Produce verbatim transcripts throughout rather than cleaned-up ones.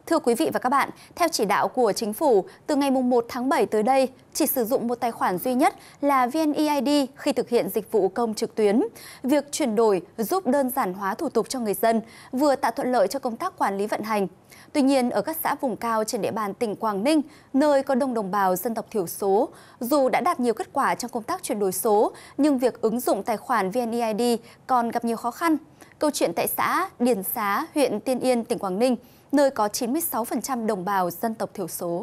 Thưa quý vị và các bạn, theo chỉ đạo của Chính phủ, từ ngày mùng một tháng bảy tới đây, chỉ sử dụng một tài khoản duy nhất là vê en e i đê khi thực hiện dịch vụ công trực tuyến. Việc chuyển đổi giúp đơn giản hóa thủ tục cho người dân, vừa tạo thuận lợi cho công tác quản lý vận hành. Tuy nhiên, ở các xã vùng cao trên địa bàn tỉnh Quảng Ninh, nơi có đông đồng bào dân tộc thiểu số, dù đã đạt nhiều kết quả trong công tác chuyển đổi số, nhưng việc ứng dụng tài khoản vê en e i đê còn gặp nhiều khó khăn. Câu chuyện tại xã Điền Xá, huyện Tiên Yên, tỉnh Quảng Ninh, nơi có chín mươi sáu phần trăm đồng bào dân tộc thiểu số.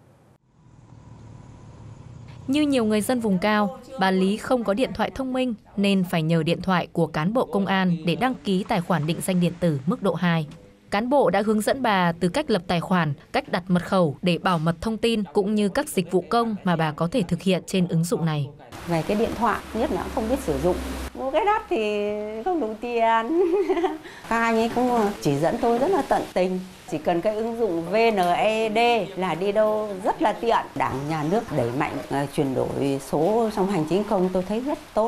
Như nhiều người dân vùng cao, bà Lý không có điện thoại thông minh nên phải nhờ điện thoại của cán bộ công an để đăng ký tài khoản định danh điện tử mức độ hai. Cán bộ đã hướng dẫn bà từ cách lập tài khoản, cách đặt mật khẩu để bảo mật thông tin cũng như các dịch vụ công mà bà có thể thực hiện trên ứng dụng này. Về cái điện thoại, nhất là không biết sử dụng. Mua cái đắt thì không đủ tiền. Các anh ấy cũng chỉ dẫn tôi rất là tận tình. Chỉ cần cái ứng dụng vê en e đê là đi đâu rất là tiện. Đảng, nhà nước đẩy mạnh chuyển đổi số trong hành chính công tôi thấy rất tốt.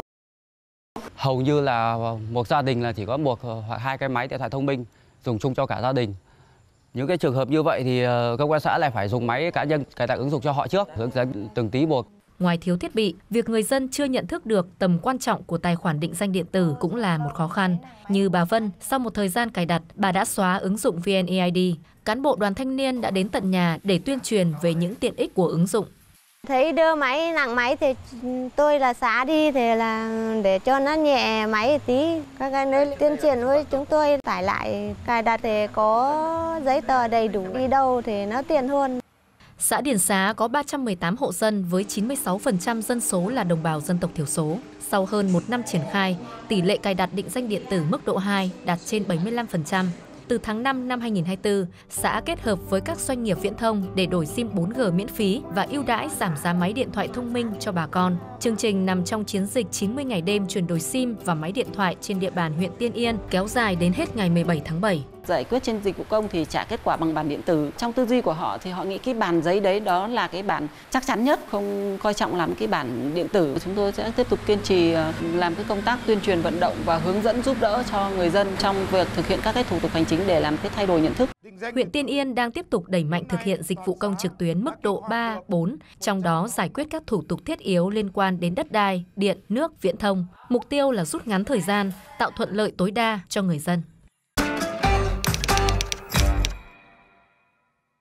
Hầu như là một gia đình là chỉ có một hoặc hai cái máy điện thoại thông minh dùng chung cho cả gia đình. Những cái trường hợp như vậy thì công an xã lại phải dùng máy cá nhân cài đặt ứng dụng cho họ trước, hướng dẫn từng tí một. Ngoài thiếu thiết bị, việc người dân chưa nhận thức được tầm quan trọng của tài khoản định danh điện tử cũng là một khó khăn. Như bà Vân, sau một thời gian cài đặt, bà đã xóa ứng dụng vê en e i đê. Cán bộ đoàn thanh niên đã đến tận nhà để tuyên truyền về những tiện ích của ứng dụng. Thấy đưa máy nặng máy thì tôi là xóa đi thì là để cho nó nhẹ máy tí. Các anh ấy tuyên truyền với chúng tôi tải lại cài đặt thì có giấy tờ đầy đủ, đi đâu thì nó tiện hơn. Xã Điền Xá có ba trăm mười tám hộ dân với chín mươi sáu phần trăm dân số là đồng bào dân tộc thiểu số. Sau hơn một năm triển khai, tỷ lệ cài đặt định danh điện tử mức độ hai đạt trên bảy mươi lăm phần trăm. Từ tháng năm năm hai nghìn không trăm hai mươi tư, xã kết hợp với các doanh nghiệp viễn thông để đổi sim bốn G miễn phí và ưu đãi giảm giá máy điện thoại thông minh cho bà con. Chương trình nằm trong chiến dịch chín mươi ngày đêm chuyển đổi sim và máy điện thoại trên địa bàn huyện Tiên Yên kéo dài đến hết ngày mười bảy tháng bảy. Giải quyết trên dịch vụ công thì trả kết quả bằng bản điện tử. Trong tư duy của họ thì họ nghĩ cái bản giấy đấy đó là cái bản chắc chắn nhất, không coi trọng làm cái bản điện tử. Chúng tôi sẽ tiếp tục kiên trì làm cái công tác tuyên truyền vận động và hướng dẫn giúp đỡ cho người dân trong việc thực hiện các cái thủ tục hành chính để làm cái thay đổi nhận thức. Huyện Tiên Yên đang tiếp tục đẩy mạnh thực hiện dịch vụ công trực tuyến mức độ ba, bốn, trong đó giải quyết các thủ tục thiết yếu liên quan đến đất đai, điện, nước, viễn thông. Mục tiêu là rút ngắn thời gian, tạo thuận lợi tối đa cho người dân.